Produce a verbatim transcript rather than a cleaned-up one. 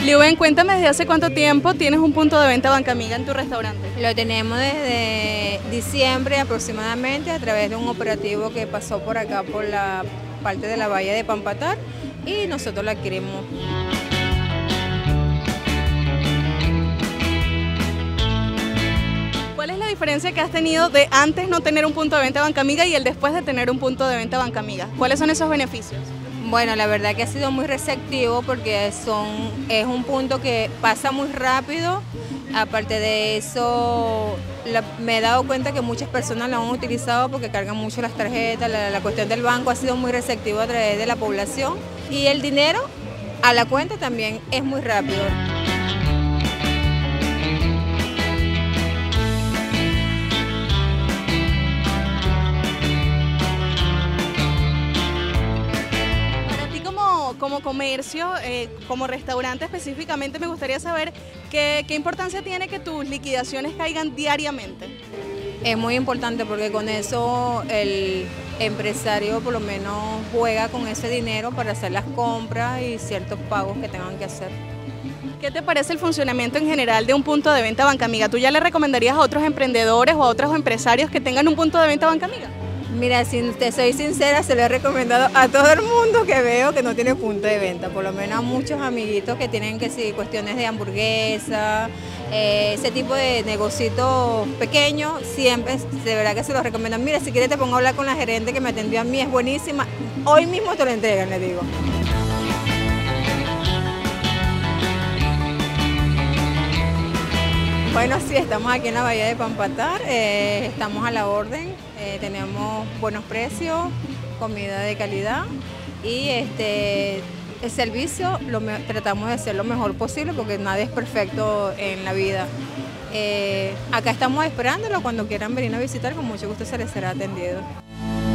Liuben, cuéntame desde hace cuánto tiempo tienes un punto de venta Banca Amiga en tu restaurante. Lo tenemos desde diciembre aproximadamente a través de un operativo que pasó por acá por la parte de la bahía de Pampatar y nosotros la adquirimos. ¿Cuál es la diferencia que has tenido de antes no tener un punto de venta Banca Amiga y el después de tener un punto de venta Banca Amiga? ¿Cuáles son esos beneficios? Bueno, la verdad que ha sido muy receptivo porque son, es un punto que pasa muy rápido. Aparte de eso, la, me he dado cuenta que muchas personas lo han utilizado porque cargan mucho las tarjetas, la, la cuestión del banco ha sido muy receptivo a través de la población y el dinero a la cuenta también es muy rápido. Como comercio, eh, como restaurante específicamente, me gustaría saber qué, qué importancia tiene que tus liquidaciones caigan diariamente. Es muy importante porque con eso el empresario por lo menos juega con ese dinero para hacer las compras y ciertos pagos que tengan que hacer. ¿Qué te parece el funcionamiento en general de un punto de venta Banca Amiga? ¿Tú ya le recomendarías a otros emprendedores o a otros empresarios que tengan un punto de venta Banca Amiga? Mira, si te soy sincera, se lo he recomendado a todo el mundo que veo que no tiene punto de venta, por lo menos a muchos amiguitos que tienen que sí, cuestiones de hamburguesa, eh, ese tipo de negocios pequeños, siempre de verdad que se los recomiendo. Mira, si quieres te pongo a hablar con la gerente que me atendió a mí, es buenísima, hoy mismo te lo entregan, le digo. Bueno, sí, estamos aquí en la bahía de Pampatar, eh, estamos a la orden, eh, tenemos buenos precios, comida de calidad y este, el servicio lo me, tratamos de hacer lo mejor posible porque nadie es perfecto en la vida. Eh, acá estamos esperándolo, cuando quieran venir a visitar, con mucho gusto se les será atendido.